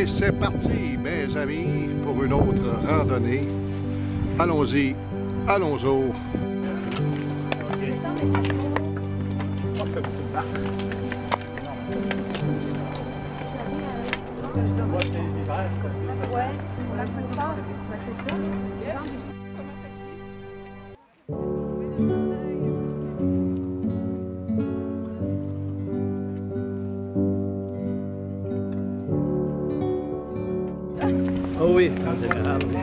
Et c'est parti, mes amis, pour une autre randonnée. Allons-y, allons-y. Ouais, on la prend pas, c'est ça. Oh oui, en général, oui.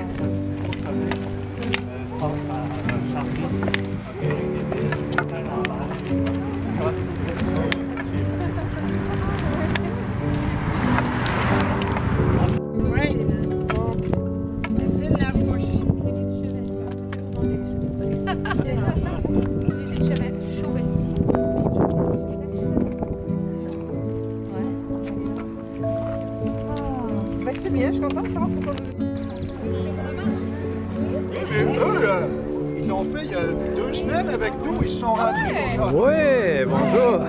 C'est bien, je suis contente de savoir pour ça. Oui, mais eux, ils l'ont fait il y a 2 semaines avec nous. Ils se sont rendus jusqu'au château. Oui, bonjour.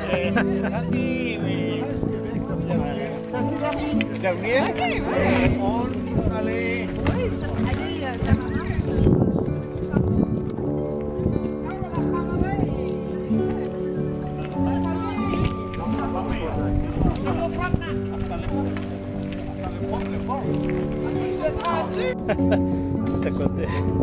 C'est à côté.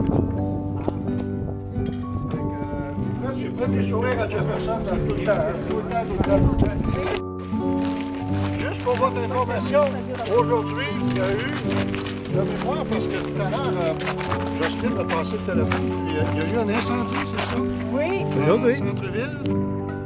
J'ai fait des sourires à Jefferson tout le temps. Juste pour votre information, aujourd'hui, il y a eu de mémoire, parce que tout à l'heure, Jocelyne a passé le téléphone, il y a eu un incendie, c'est ça? Oui. Aujourd'hui. Dans le centre-ville.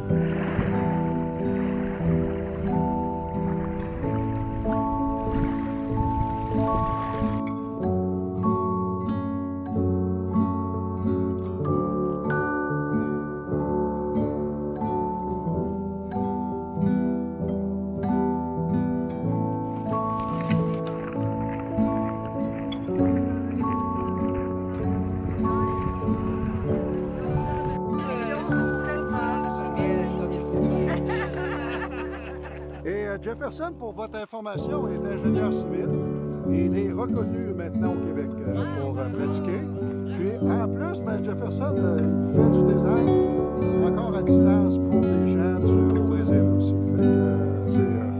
Et Jefferson, pour votre information, est ingénieur civil. Il est reconnu maintenant au Québec pour pratiquer. Puis en plus, ben, Jefferson il fait du design encore à distance pour des gens du Brésil aussi. Fait que,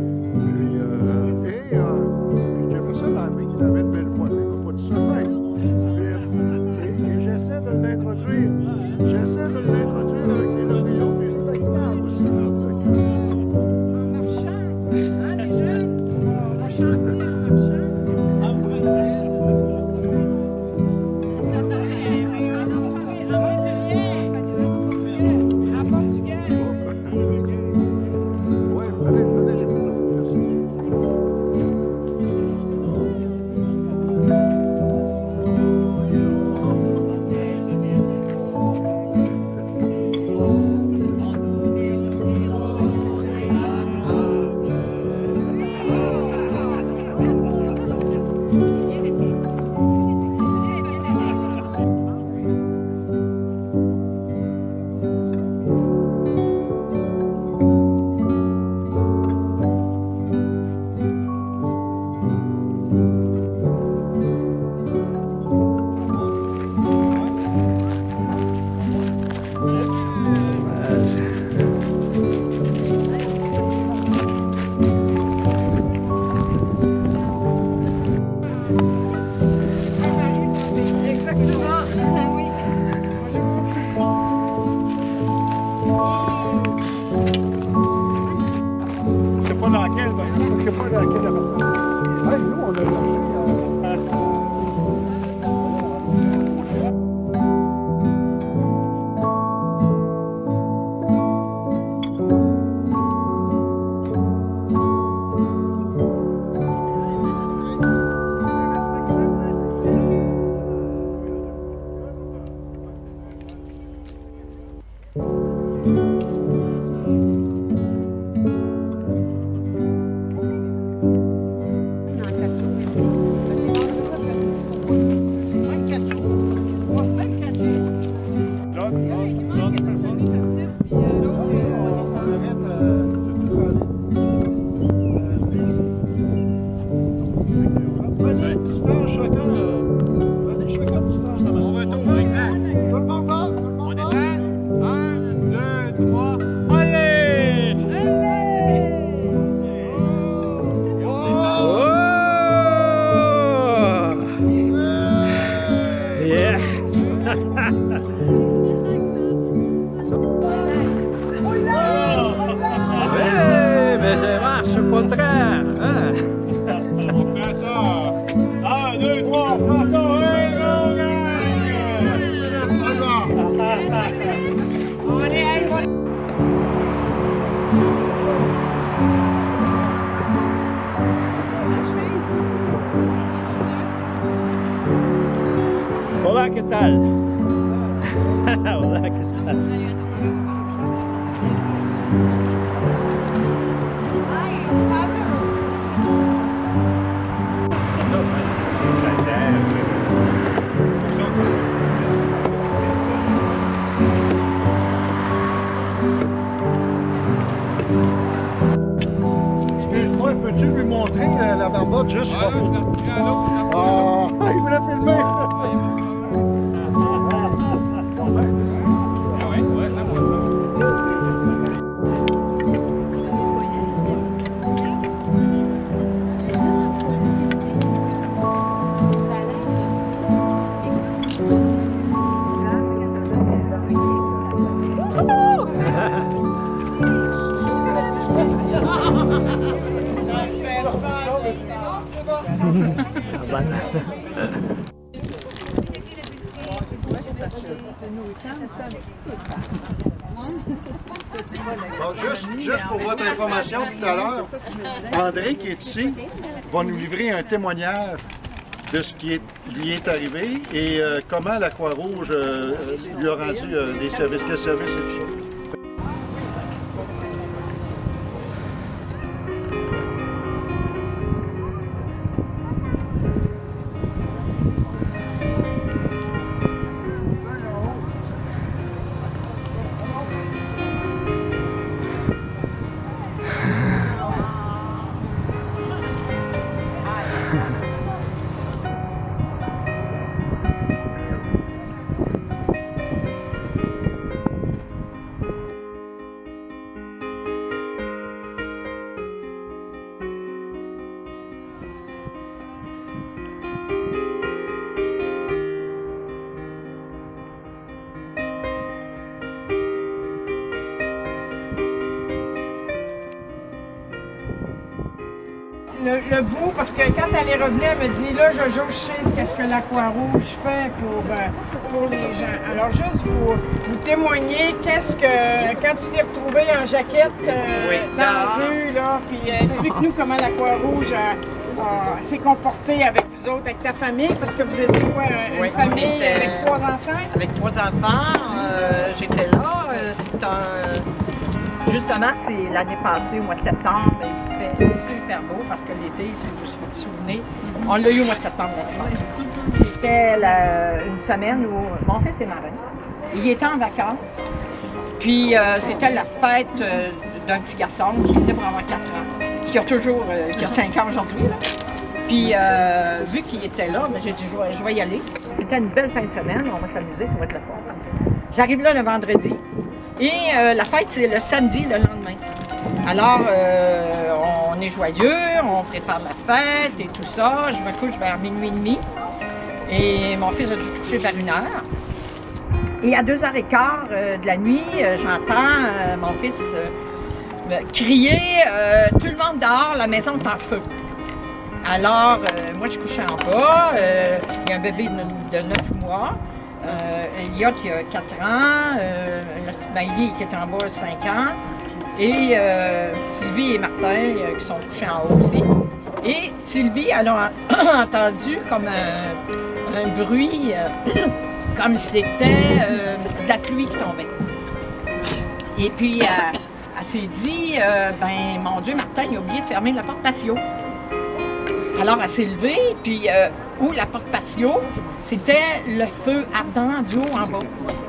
puis Jefferson a appris qu'il avait une belle voix. Il ne pas tout ça. Et j'essaie de l'introduire. J'essaie de l'introduire avec les lobbyons des spectacles aussi. Hola, ¿qué tal? Hola, ¿qué tal? Excuse-moi, peux-tu lui montrer la barbotte juste? Ah, il voulait filmer! Bon, juste pour votre information, tout à l'heure, André, qui est ici, va nous livrer un témoignage de ce qui lui est arrivé et comment la Croix-Rouge lui a rendu des services, quels services et tout ça. Le bout, parce que quand elle est revenue, elle me dit là, Jojo, je sais qu'est-ce que la Croix-Rouge fait pour les gens. Alors, juste vous témoigner, qu'est-ce que, quand tu t'es retrouvée en jaquette dans la rue, là, puis explique-nous comment la Croix-Rouge s'est comportée avec vous autres, avec ta famille, parce que vous étiez quoi, une famille avec 3 enfants? Avec 3 enfants, j'étais là. Justement, c'est l'année passée, au mois de septembre, il fait super beau parce que l'été, si vous vous souvenez, on l'a eu au mois de septembre l'année passée. C'était une semaine où mon fils est marin. Il était en vacances, puis c'était la fête d'un petit garçon qui était pour avoir 4 ans, qui a 5 ans aujourd'hui. Puis vu qu'il était là, j'ai dit je vais y aller. C'était une belle fin de semaine, on va s'amuser, ça va être le fun. J'arrive là le vendredi. Et la fête, c'est le samedi, le lendemain. Alors, on est joyeux, on prépare la fête et tout ça. Je me couche vers minuit et demi. Et mon fils a dû coucher vers 1h. Et à 2h15 de la nuit, j'entends mon fils crier « Tout le monde dehors, la maison est en feu ». Alors, moi, je couchais en bas. Il y a un bébé de 9 mois. Elliot qui a 4 ans, la petite Maïlie qui est en bas 5 ans, et Sylvie et Martin qui sont couchés en haut aussi. Et Sylvie, elle a entendu comme un bruit, comme si c'était de la pluie qui tombait. Et puis, elle s'est dit, ben mon Dieu, Martin, il a oublié de fermer la porte patio. Alors, elle s'est levée, puis où la porte patio, c'était le feu ardent du haut en bas.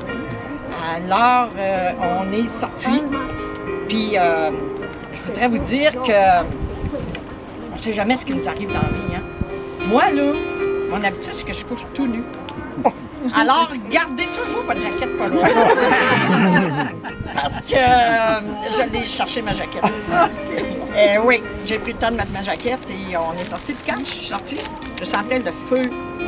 Alors, on est sortis, puis je voudrais vous dire que on ne sait jamais ce qui nous arrive dans la vie. Hein. Moi, là, mon habitude, c'est que je couche tout nu. Alors, gardez toujours votre jaquette pas loin. Parce que je l'ai cherché ma jaquette. Oui, j'ai pris le temps de mettre ma jaquette et on est sorti. Puis quand je suis sortie, je sentais le feu,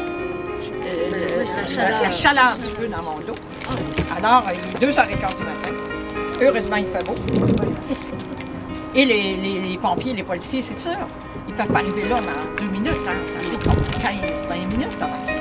la chaleur du feu dans mon dos. Alors, il est 2h15 du matin. Heureusement, il fait beau. Et les pompiers, les policiers, c'est sûr, ils ne peuvent pas arriver là dans 2 minutes. Hein. Ça fait comme 15-20 minutes.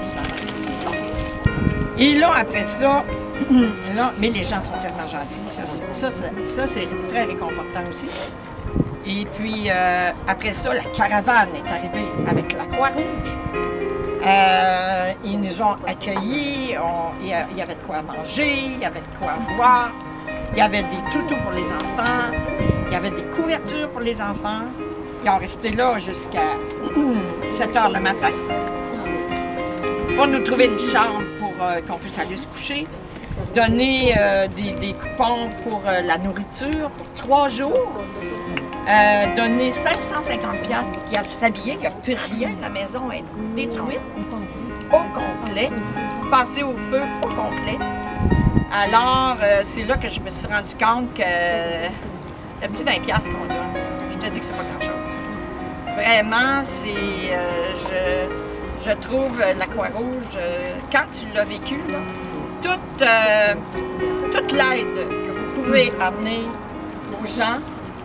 Et là, après ça, mais les gens sont tellement gentils. Ça c'est très réconfortant aussi. Et puis, après ça, la caravane est arrivée avec la Croix-Rouge. Ils nous ont accueillis, il y avait de quoi manger, il y avait de quoi boire, il y avait des toutous pour les enfants, il y avait des couvertures pour les enfants. Ils ont resté là jusqu'à 7 h le matin pour nous trouver une chambre pour qu'on puisse aller se coucher, donner des coupons pour la nourriture pour 3 jours, donner 550$ pour qu'ils aillent s'habiller, il n'y a plus rien, la maison est détruite au complet, passer au feu au complet. Alors, c'est là que je me suis rendu compte que le petit 20$ qu'on donne, je te dis que c'est pas grand-chose. Vraiment, c'est, je trouve la Croix-Rouge, quand tu l'as vécu, là, toute l'aide que vous pouvez amener aux gens,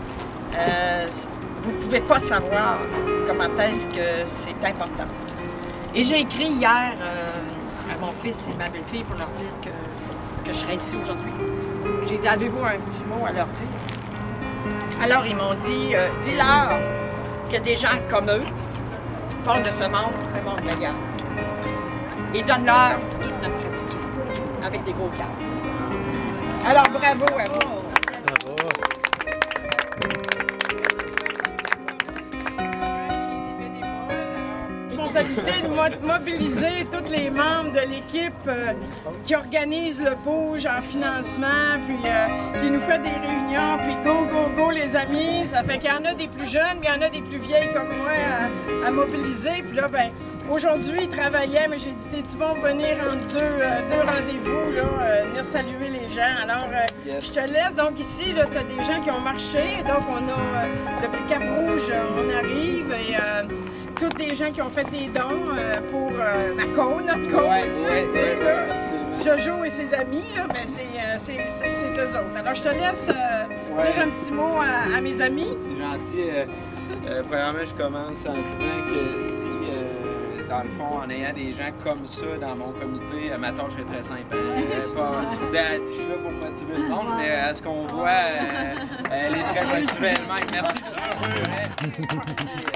vous ne pouvez pas savoir comment est-ce que c'est important. Et j'ai écrit hier à mon fils et ma belle-fille pour leur dire que je serais ici aujourd'hui. J'ai dit, avez-vous un petit mot à leur dire? Alors ils m'ont dit, dis-leur que des gens comme eux font de ce monde un monde meilleur. Et donne-leur toute notre gratitude, avec des gros cœurs. Alors bravo à vous. Responsabilité de mobiliser tous les membres de l'équipe qui organise le Bouge en financement, puis qui nous fait des réunions, puis go, go, go les amis. Ça fait qu'il y en a des plus jeunes, mais il y en a des plus vieilles comme moi à mobiliser. Puis là, ben, aujourd'hui, ils travaillaient, mais j'ai dit, t'es-tu bon de venir entre deux rendez-vous, là, venir saluer les gens. Alors, je te laisse. Donc ici, tu as des gens qui ont marché. Donc on a, depuis Cap-Rouge, on arrive et tous des gens qui ont fait des dons pour notre cause. Jojo et ses amis, ben c'est eux autres. Alors, je te laisse dire un petit mot à mes amis. C'est gentil. Premièrement, je commence en disant que si, dans le fond, en ayant des gens comme ça dans mon comité, ma tâche est très simple. Je suis là pour motiver le monde, mais à ce qu'on voit, elle est très motivée elle-même. Merci pour ça, c'est vrai.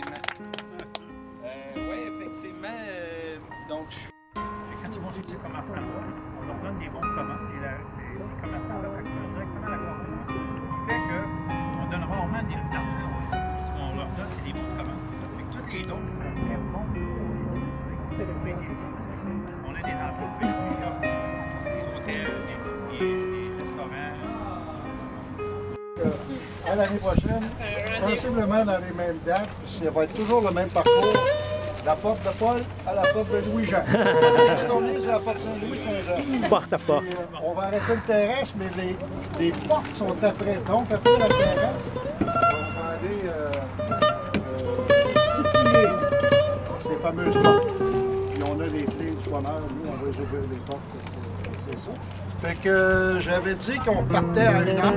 Donc, je suis... Quand ils vont chez ces commerçants-là, on leur donne des bons de commande et ces commerçants-là facturent directement à la Croix-Rouge. Ce qui fait qu'on donne rarement de l'argent. Ce qu'on leur donne, c'est des bons de commande. Avec tous les dons, c'est très bon pour les sinistrés. On a des entreprises qui offrent des hôtels, des restaurants. À l'année prochaine, sensiblement dans les mêmes dates, ça va être toujours le même parcours. La porte de Paul à la porte de Louis-Jean. C'est la porte Saint-Louis-Saint-Jean. Porte à porte. On va arrêter le terrasse, mais les portes sont après. Donc, après la terrasse, on va aller titiller ces fameuses portes. Puis on a les clés du soigneur. Nous, on va ouvrir les portes. C'est ça. Fait que j'avais dit qu'on partait à 1h.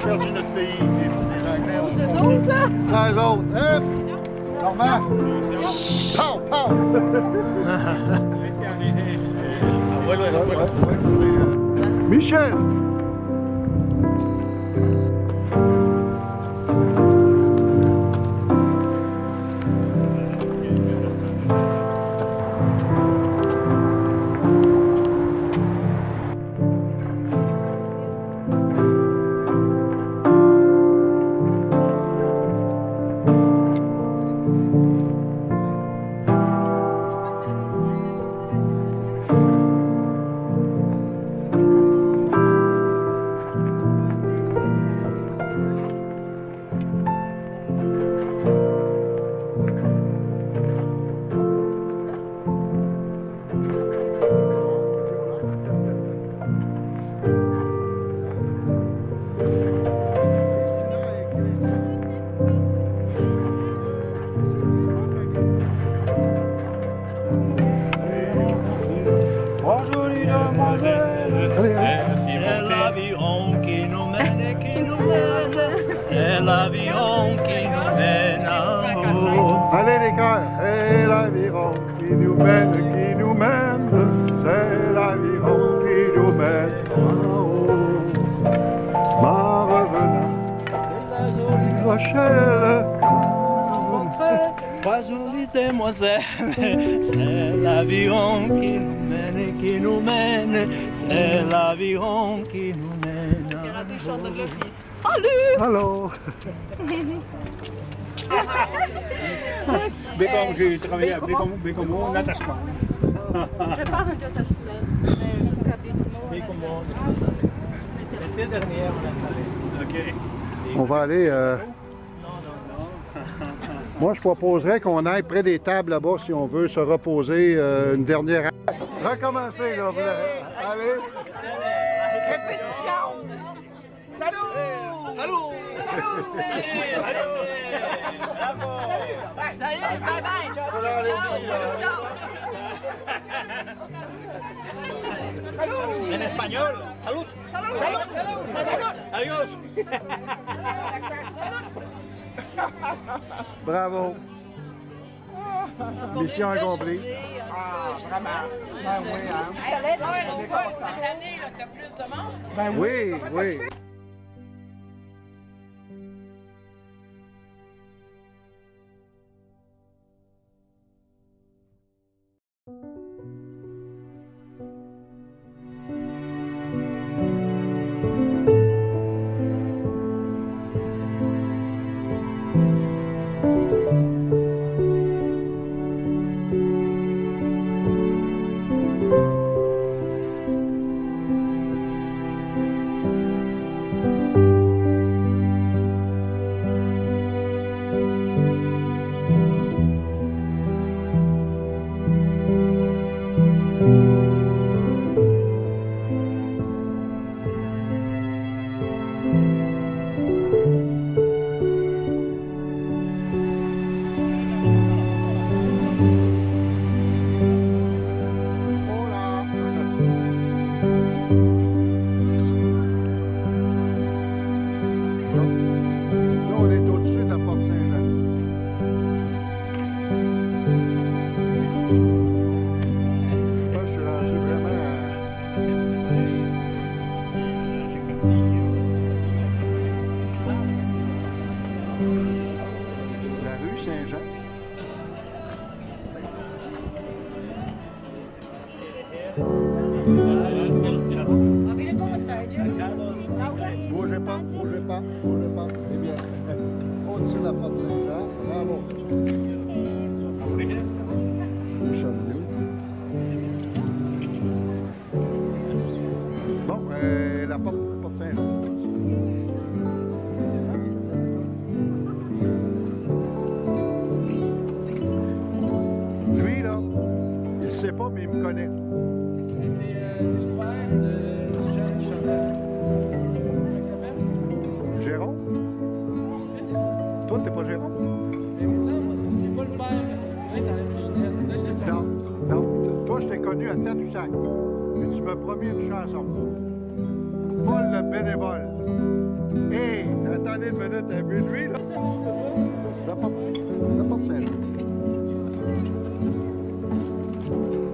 perdu notre pays. Les Anglais ont... Deux autres, là? Ça, eux autres. Hop! Normand! Pow! Pow! Michel! C'est l'avion qui nous mène, c'est l'avion qui nous mène en haut. Allez les cœurs! C'est l'aviron qui nous mène, c'est l'aviron qui nous mène en haut. M'en revenant de la jolie Rochelle, Trois jolies demoiselles, c'est l'avion qui nous mène, c'est l'avion qui nous mène. Salut! allô! Bécom, j'ai travaillé à Bécomo, Natashquan. Je pars un Natashquan, jusqu'à Bécomo. L'été dernier, on a travaillé. OK. On va aller... Moi, je proposerais qu'on aille près des tables là-bas si on veut se reposer une dernière... Recommencer, là. Allez! Répétition! Salut! Salut! Salut, bye bye! Ciao! Ciao! En espagnol, salud! Salud! Adiós! Bravo! Mission accomplie. Ah, vraiment. Ben oui, hein. Cette année, t'as plus de monde? Ben Oui, oui. Saint-Jean. Bougez pas, bougez pas, bougez pas. Eh bien, au-dessus de la porte Saint-Jean. Bravo. Bon, la porte Saint-Jean. Lui, là, il ne sait pas, mais il me connaît. Jérôme? Toi, t'es pas Jérôme? Non, non. Toi, je t'ai connu à Tadoussac. Et tu m'as promis une chanson. Paul le bénévole. Hey, attendez une minute, un peu de lui, là. La porte Saint-Jean.